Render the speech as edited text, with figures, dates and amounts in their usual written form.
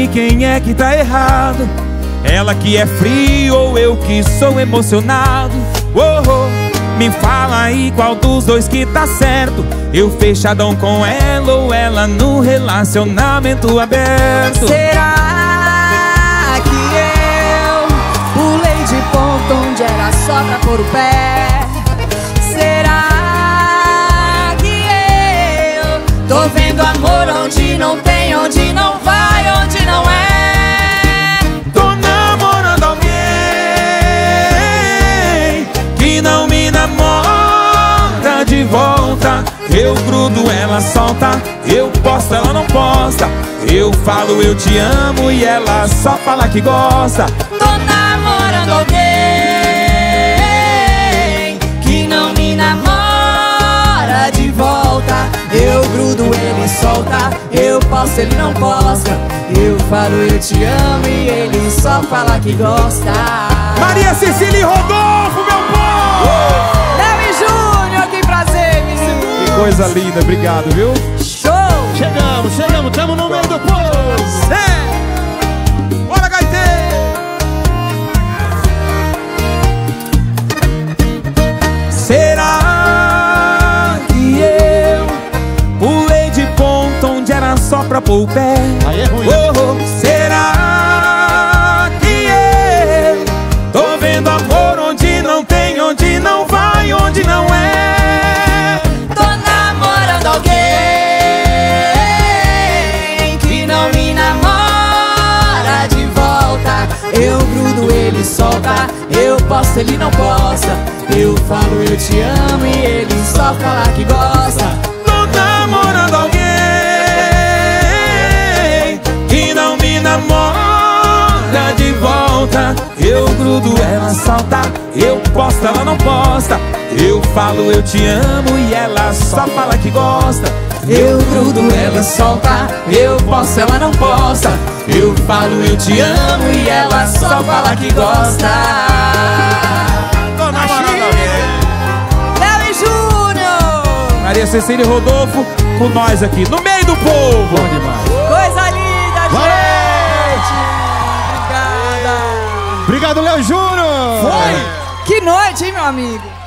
aí quem é que tá errado? Ela que é frio ou eu que sou emocionado? Oh, oh, me fala aí qual dos dois que tá certo. Eu fechadão com ela ou ela no relacionamento aberto? Será que eu pulei de ponto onde era só pra pôr o pé? Será que eu tô vendo amor onde não tem, onde não vai, onde não é? Tô namorando alguém que não me namora de volta. Eu grudo, ela solta. Eu posto, ela não posta. Eu falo eu te amo e ela só fala que gosta. Tô namorando alguém que não me namora de volta. Eu grudo, ele solta. Eu posto, ele não posta. Eu falo eu te amo e ele só fala que gosta. Maria Cecília e Rodolfo, meu povo! Léo e Júnior, que prazer, me segura. Que coisa linda, obrigado, viu? Show! Chegamos, tamo no meio do povo. Bora, gaiteiro! Será que eu pulei de ponto onde era só pra pôr o pé? Aí é ruim. Oh, oh, será que eu tô vendo amor onde não tem, onde não vai, onde não é? Tô namorando alguém que não me namora de volta. Eu grudo, ele solta. Eu posto, ele não posta. Eu falo eu te amo e ele só fala que gosta. Tô namorando alguém que não me namora de volta. Eu grudo, ela solta. Eu posto, ela não posta. Eu falo eu te amo e ela só fala que gosta. Eu grudo, ela solta. Eu posto, ela não posta. Eu falo eu te amo e ela só fala que gosta. Tô namorando alguém. Léo e Júnior, Maria Cecília e Rodolfo com nós aqui no meio do povo. Bom demais. coisa linda, gente. Obrigada. Obrigado, Léo Júnior. Foi. Que noite, hein, meu amigo?